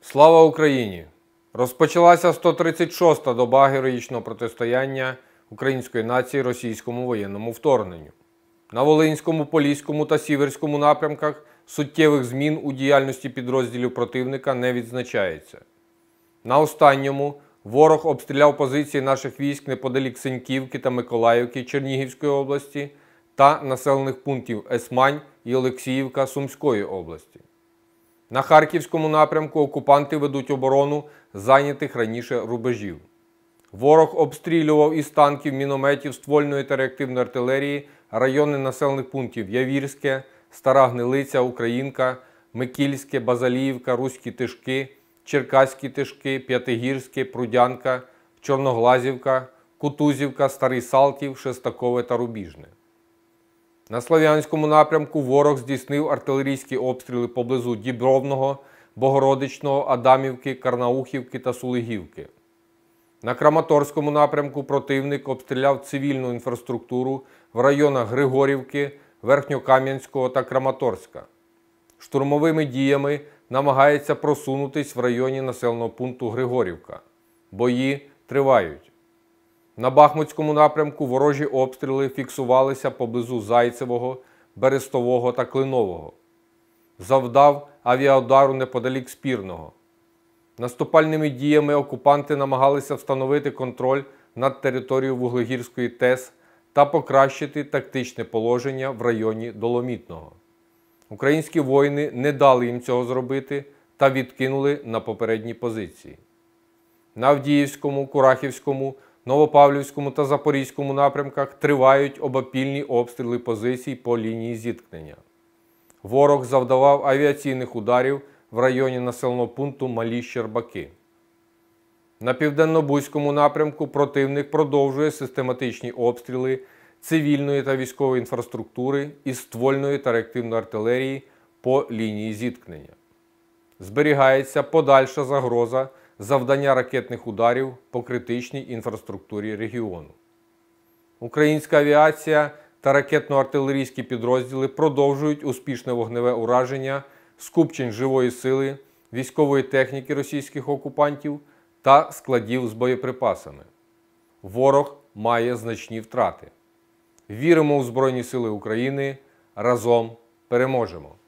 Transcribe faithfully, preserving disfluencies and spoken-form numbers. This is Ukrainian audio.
Слава Україні! Розпочалася сто тридцять шоста доба героїчного протистояння української нації російському воєнному вторгненню. На Волинському, Поліському та Сіверському напрямках суттєвих змін у діяльності підрозділів противника не відзначається. На останньому ворог обстріляв позиції наших військ неподалік Синьківки та Миколаївки Чернігівської області та населених пунктів Есмань і Олексіївка Сумської області. На Харківському напрямку окупанти ведуть оборону зайнятих раніше рубежів. Ворог обстрілював із танків, мінометів, ствольної та реактивної артилерії райони населених пунктів Явірське, Стара Гнилиця, Українка, Микільське, Базаліївка, Руські Тишки, Черкаські Тишки, П'ятигірське, Прудянка, Чорноглазівка, Кутузівка, Старий Салтів, Шестакове та Рубіжне. На Слов'янському напрямку ворог здійснив артилерійські обстріли поблизу Дібровного, Богородичного, Адамівки, Карнаухівки та Сулигівки. На Краматорському напрямку противник обстріляв цивільну інфраструктуру в районах Григорівки, Верхньокам'янського та Краматорська. Штурмовими діями намагається просунутись в районі населеного пункту Григорівка. Бої тривають. На Бахмутському напрямку ворожі обстріли фіксувалися поблизу Зайцевого, Берестового та Клинового. Завдав авіаудару неподалік Спірного. Наступальними діями окупанти намагалися встановити контроль над територією Вуглегірської ТЕС та покращити тактичне положення в районі Доломітного. Українські воїни не дали їм цього зробити та відкинули на попередні позиції. На Авдіївському, Курахівському, Новопавлівському та Запорізькому напрямках тривають обопільні обстріли позицій по лінії зіткнення. Ворог завдавав авіаційних ударів в районі населеного пункту Малі Щербаки. На Південно-Бузькому напрямку противник продовжує систематичні обстріли цивільної та військової інфраструктури і ствольної та реактивної артилерії по лінії зіткнення. Зберігається подальша загроза завдання ракетних ударів по критичній інфраструктурі регіону. Українська авіація та ракетно-артилерійські підрозділи продовжують успішне вогневе ураження скупчень живої сили, військової техніки російських окупантів та складів з боєприпасами. Ворог має значні втрати. Віримо у Збройні Сили України. Разом переможемо!